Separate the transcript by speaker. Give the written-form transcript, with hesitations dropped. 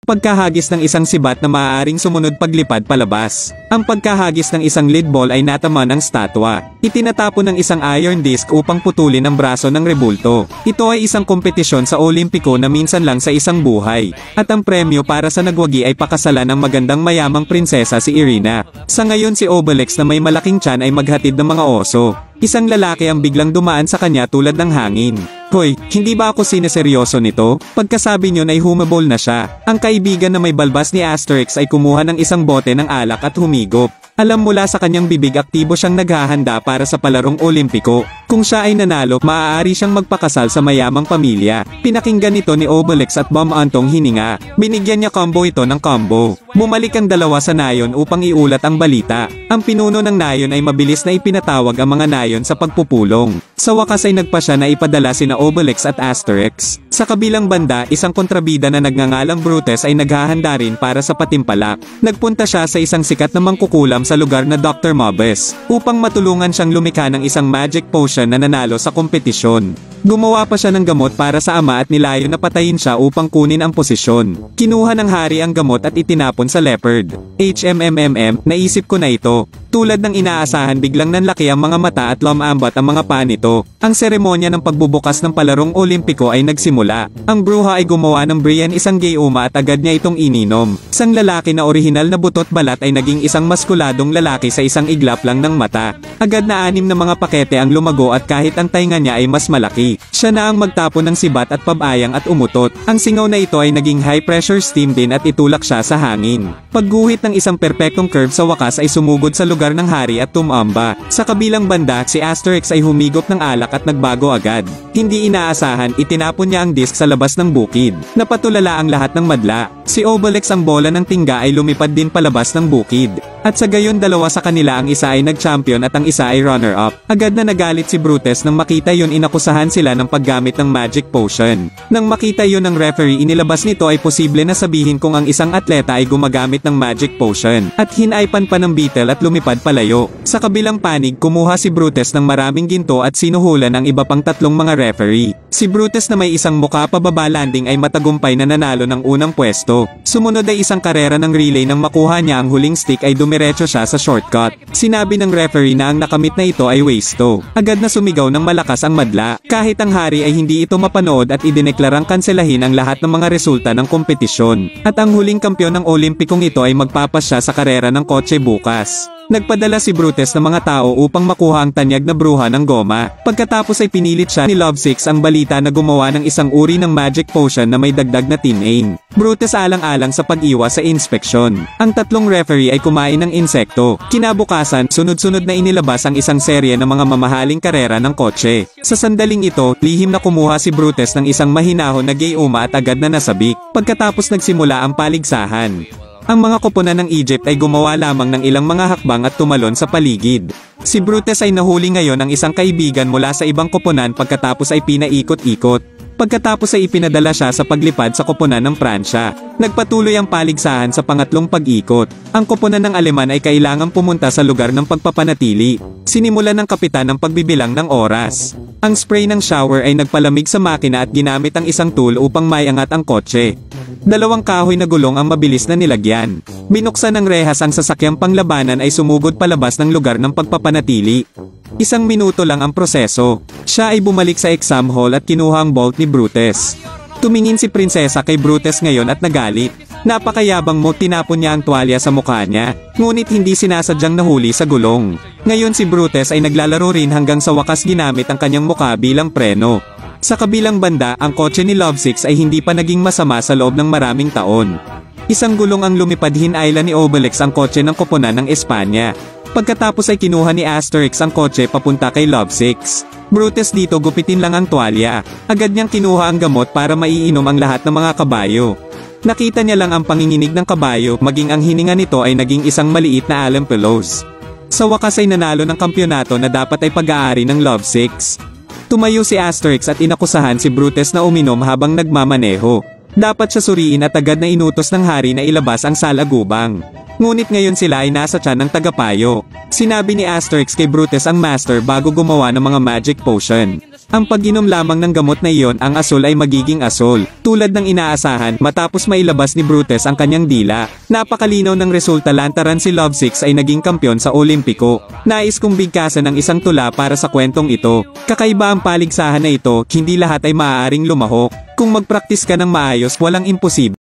Speaker 1: Pagkahagis ng isang sibat na maaaring sumunod paglipad palabas. Ang pagkahagis ng isang lead ball ay natama ng statwa. Itinatapon ng isang iron disc upang putulin ang braso ng rebulto. Ito ay isang kompetisyon sa Olimpiko na minsan lang sa isang buhay. At ang premyo para sa nagwagi ay pakasalan ng magandang mayamang prinsesa si Irina. Sa ngayon si Obelix na may malaking tiyan ay maghatid ng mga oso. Isang lalaki ang biglang dumaan sa kanya tulad ng hangin. Hoy, hindi ba ako sineseryoso nito? Pagkasabi niyon ay humabol na siya. Ang kaibigan na may balbas ni Asterix ay kumuha ng isang bote ng alak at humigop. Alam mula sa kanyang bibig aktibo siyang naghahanda para sa palarong Olimpiko. Kung siya ay nanalo, maaari siyang magpakasal sa mayamang pamilya. Pinakinggan ito ni Obelix at bumantong hininga. Binigyan niya combo ito ng combo. Bumalik ang dalawa sa nayon upang iulat ang balita. Ang pinuno ng nayon ay mabilis na ipinatawag ang mga nayon sa pagpupulong. Sa wakas ay nagpa siya na ipadala sina Obelix at Asterix. Sa kabilang banda, isang kontrabida na nagngangalang Brutus ay naghahanda rin para sa patimpalak. Nagpunta siya sa isang sikat na mangkukulam sa lugar na Dr. Mobus upang matulungan siyang lumikha ng isang magic potion na nanalo sa kompetisyon. Gumawa pa siya ng gamot para sa ama at nilayo na patayin siya upang kunin ang posisyon. Kinuha ng hari ang gamot at itinapon sa leopard. Naisip ko na ito. Tulad ng inaasahan biglang nanlaki ang mga mata at lumambat ang mga paa nito. Ang seremonya ng pagbubukas ng palarong Olimpiko ay nagsimula. Ang bruha ay gumawa ng Brian isang gayuma at agad niya itong ininom. Isang lalaki na orihinal na butot balat ay naging isang maskuladong lalaki sa isang iglap lang ng mata. Agad na 6 na mga pakete ang lumago at kahit ang tainga niya ay mas malaki. Siya na ang magtapon ng sibat at pabayang at umutot. Ang singaw na ito ay naging high pressure steam din at itulak siya sa hangin. Pagguhit ng isang perpektong curve sa wakas ay sumugod sa lugar ng hari at tumamba. Sa kabilang banda, si Asterix ay humigop ng alak at nagbago agad. Hindi inaasahan, itinapon niya ang disc sa labas ng bukid. Napatulala ang lahat ng madla. Si Obelix ang bola ng tingga ay lumipad din palabas ng bukid. At sa gayon dalawa sa kanila ang isa ay nag-champion at ang isa ay runner-up. Agad na nagalit si Brutus nang makita yun inakusahan sila ng paggamit ng magic potion. Nang makita yun ng referee inilabas nito ay posible na sabihin kung ang isang atleta ay gumagamit ng magic potion. At hinaipan pa ng beetle at lumipad palayo. Sa kabilang panig kumuha si Brutus ng maraming ginto at sinuhulan ang iba pang 3 mga referee. Si Brutus na may isang muka pababa landing ay matagumpay na nanalo ng unang pwesto. Sumunod ay isang karera ng relay nang makuha niya ang huling stick ay dumiretso siya sa shortcut. Sinabi ng referee na ang nakamit na ito ay wasto. Agad na sumigaw ng malakas ang madla. Kahit ang hari ay hindi ito mapanood at idineklarang kanselahin ang lahat ng mga resulta ng kompetisyon. At ang huling kampyon ng Olimpikong ito ay magpapasya sa karera ng kotse bukas. Nagpadala si Brutus ng mga tao upang makuha ang tanyag na bruha ng goma. Pagkatapos ay pinilit siya ni Lovesix ang balita na gumawa ng isang uri ng magic potion na may dagdag na tinane. Brutus alang-alang sa pag-iwas sa inspeksyon. Ang 3 referee ay kumain ng insekto. Kinabukasan, sunod-sunod na inilabas ang isang serye ng mga mamahaling karera ng kotse. Sa sandaling ito, lihim na kumuha si Brutus ng isang mahinahon na gayuma at agad na nasabik. Pagkatapos nagsimula ang paligsahan. Ang mga koponan ng Egypt ay gumawa lamang ng ilang mga hakbang at tumalon sa paligid. Si Brutus ay nahuli ngayon ng isang kaibigan mula sa ibang koponan pagkatapos ay pinaikot-ikot. Pagkatapos ay ipinadala siya sa paglipad sa koponan ng Pransya. Nagpatuloy ang paligsahan sa pangatlong pag-ikot. Ang koponan ng Aleman ay kailangang pumunta sa lugar ng pagpapanatili. Sinimulan ng kapitan ang pagbibilang ng oras. Ang spray ng shower ay nagpalamig sa makina at ginamit ang isang tool upang maiangat ang kotse. 2 kahoy na gulong ang mabilis na nilagyan. Binuksan ng rehas ang sasakyang panglabanan ay sumugod palabas ng lugar ng pagpapanatili. 1 minuto lang ang proseso. Siya ay bumalik sa exam hall at kinuha ang bolt ni Brutus. Tumingin si prinsesa kay Brutus ngayon at nagalit. Napakayabang mo, tinapon niya ang tuwalya sa mukha niya. Ngunit hindi sinasadyang nahuli sa gulong. Ngayon si Brutus ay naglalaro rin hanggang sa wakas ginamit ang kanyang mukha bilang preno. Sa kabilang banda, ang kotse ni Lovesix ay hindi pa naging masama sa loob ng maraming taon. Isang gulong ang lumipad hinailan ni Obelix ang kotse ng koponan ng Espanya. Pagkatapos ay kinuha ni Asterix ang kotse papunta kay Lovesix. Brutus dito gupitin lang ang tuwalya. Agad niyang kinuha ang gamot para maiinom ang lahat ng mga kabayo. Nakita niya lang ang panginginig ng kabayo, maging ang hininga nito ay naging isang maliit na alampelos. Sa wakas ay nanalo ng kampyonato na dapat ay pag-aari ng Lovesix. Tumayo si Asterix at inakusahan si Brutus na uminom habang nagmamaneho. Dapat siya suriin at agad na inutos ng hari na ilabas ang salagubang. Ngunit ngayon sila ay nasa tiyan ng tagapayo. Sinabi ni Asterix kay Brutus ang master bago gumawa ng mga magic potion. Ang pag-inom lamang ng gamot na iyon ang asul ay magiging asul. Tulad ng inaasahan, matapos mailabas ni Brutus ang kanyang dila. Napakalinaw ng resulta, lantaran si Lovesix ay naging kampyon sa Olimpiko. Nais kong bigkasan ng isang tula para sa kwentong ito. Kakaiba ang paligsahan na ito, hindi lahat ay maaaring lumahok. Kung magpraktis ka ng maayos, walang imposible.